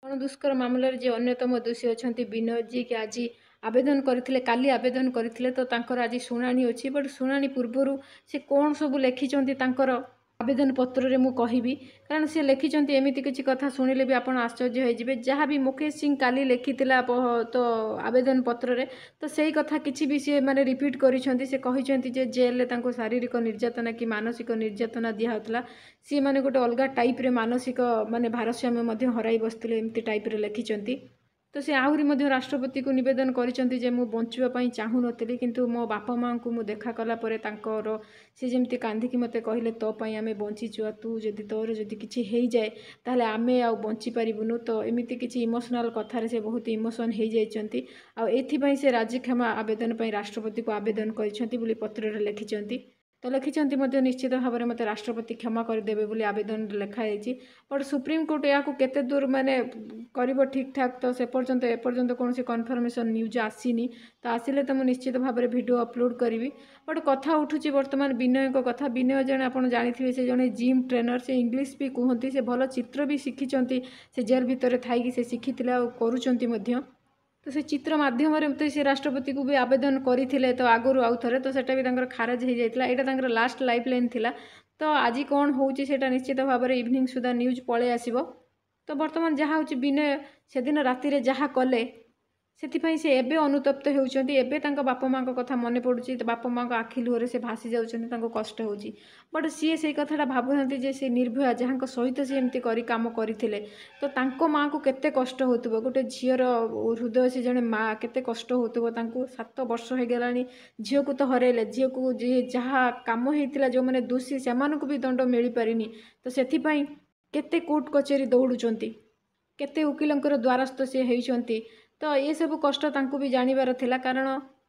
गणदुष्कर मामलार जे अन्यतम दोषी अच्छा विनय जी कि आज आवेदन करते काली आवेदन करते तो तांकर आज शुणाणी अच्छी बट शुणाणी पूर्वर से कौन सब लिखिं आवेदन पत्र रे मु कहिबी कारण से लिखिं एमती किसी कथा शुणिले भी आपड़ आश्चर्य होइजिबे जहाँ भी मुकेश सिंह काली लिखिथिला तो आवेदन पत्र रे तो सही कथा किसी भी सी माने रिपीट करिसेंती से कहिसेंती जे जेल रे तांको शारीरिक निर्यातना कि मानसिक निर्यातना दिया होतला सी माने गोटे अलग टाइप रे मानसिक माने भारसाम्य मध्य हराई बसथिले एमती टाइप रे लिखिसेंती तो से आहरी मध्य राष्ट्रपति को निवेदन करिसेंती जे मु बंचिबा पई चाहू नथिली किंतु मो बापा मां को मु देखा कला परे तांकर से जेमती कांदिकी मते कहिले तो पई आमे बंचिचु तू जदि तोर जदि किछि हेई जाए ताहले आमे आ बंची परिबुनु तो एमिति किछि इमोशनल कथारे से बहुत इमोशन हेई जाइचंती आ एथि पई से राज्य क्षमा आवेदन पई राष्ट्रपति को आवेदन करिसेंती बोली पत्र रे लिखिसेंती तो लिखिं निश्चित भाव में मत राष्ट्रपति क्षमा करदेवे बोली आवेदन लिखाई बट सुप्रीमकोर्ट या केते दूर माने कर ठीक ठाक तो से पर्यंत एपर्यंत कौन कन्फर्मेशन न्यूज आसीनी तो आसिले तो मुझे निश्चित भाव में वीडियो अपलोड करी बट कथा उठुची बर्तमान विनय कथा विनय जन आप जानी से जड़े जिम ट्रेनर से इंग्लीश भी कहते से भल चित्र भी शिखिं से जेल भितर थी से शिखी करुँच तो से चित्र माध्यम तो से राष्ट्रपति को भी आवेदन करते तो आगु आउ थे तो सेटा भी खारज हो जाता यहाँ लास्ट लाइफ लाइन थिला तो आज कौन होची सेटा निश्चित भाव में इवनिंग सुधा न्यूज पलि आसो तो बर्तमान जहाँ हूँ विनय से दिन राति जहाँ कले से से एबे अनुतप्त होती एवं बापा माँ कथा मन पड़ुची तो बापा माँ आखि लुहरे से भासी जाऊँ कष्ट हो बट सी से कथा भावुना से निर्भया जहाँ सहित सी एमती कम करते तो तांको माँ को केते कष्ट होतुबो गोटे झीर हृदय से जड़े माँ केते कष्ट होतुबो तांको 7 वर्ष हो गलानी झील को तो हरैले झील को जहाँ काम होता जो मैंने दोषी से भी दंड मिल पारिनी तो से केते कोर्ट कचेरी दौड़ुचंती केते वकिलंकर द्वारस्थ से होइचंती तो ये सब कष्ट तांको भी जानिबार थिला कारण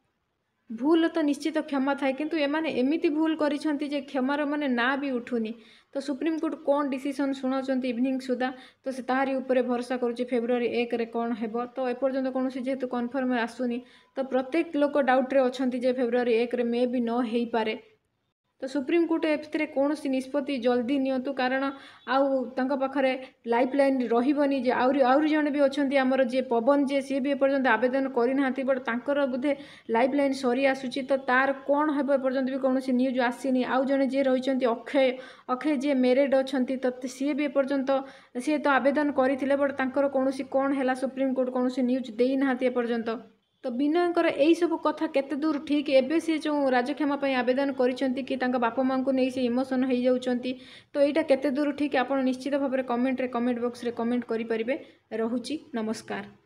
भूल तो निश्चित क्षमा थाए किंतु एमाने एमिति भूल करिसंती जे क्षमार माने ना भी उठुनी तो सुप्रीम कोर्ट कौन डिसीजन शुणाउचंती इवनिंग सुधा तो से ताहारी उपरे भरोसा करुचे फेब्रुआरी 1 रे कौन हेबो तो एपर्यंत कौन जेहेतु कन्फर्म आसुनी तो प्रत्येक लोक डाउट रे अछंती जे फेब्रुआरी 1 रे मे भी न हेई पारे तो सुप्रीम कोर्ट ए कौन निष्पत्ति जल्दी नियंतु कारण आउ पाखरे लाइफ लाइन रही जे आउरी जन भी अच्छा आमर जे पवन जे सी भी एपर्यंत आवेदन करना बट तांकर बोधे लाइफ लाइन सरी आसूची तो तार कौन हे एपर्यंत भी कौन न्यूज आसीनी आउ जड़े जी रही अक्षय अक्षय जी मेरिड अच्छा तो सी भी एपर्यंत सी तो आवेदन करते बट तांकर कौन कौन है सुप्रीम कोर्ट कौन न्यूज देना एपर्यंत तो विनयकर यही सब कथा केते दूर ठीक एबे से जो राजक्षमा आवेदन करिसेंती कि तांका बापा मां को नहीं से इमोशन हो जाउचंती तो यहाँ केते दूर ठीक आप निश्चित भाव में कमेंट बॉक्स रे कमेंट करि परिबे। रहुची नमस्कार।